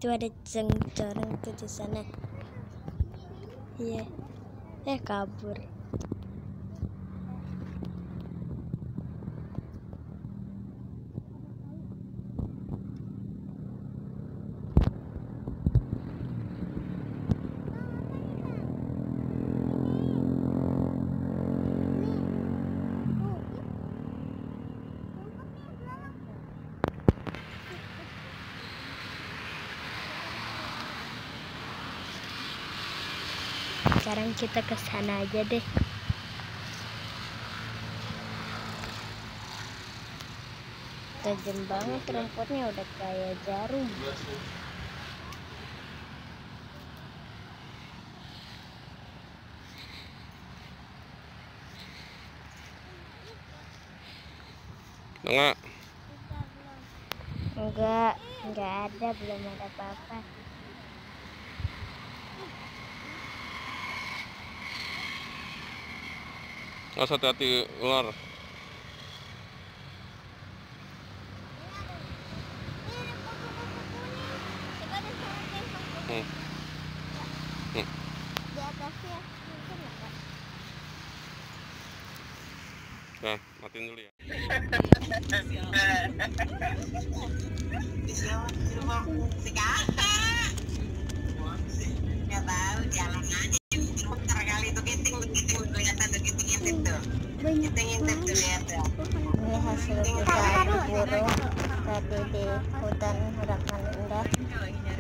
Itu ada corong tuh di sana. Iya. Kabur. Sekarang kita ke sana aja deh. Tajam banget rumputnya, udah kayak jarum. Enggak ada, belum ada apa-apa. Awas, hati-hati ular. Di atasnya mungkin enggak. Nah, matiin dulu ya. Nggak tahu, jalan aja muter kali itu keting kelihatan tuh keting yang itu. Keting yang itu lihat ya. Ini hasil kita berburu tadi di hutan Harapan Indah.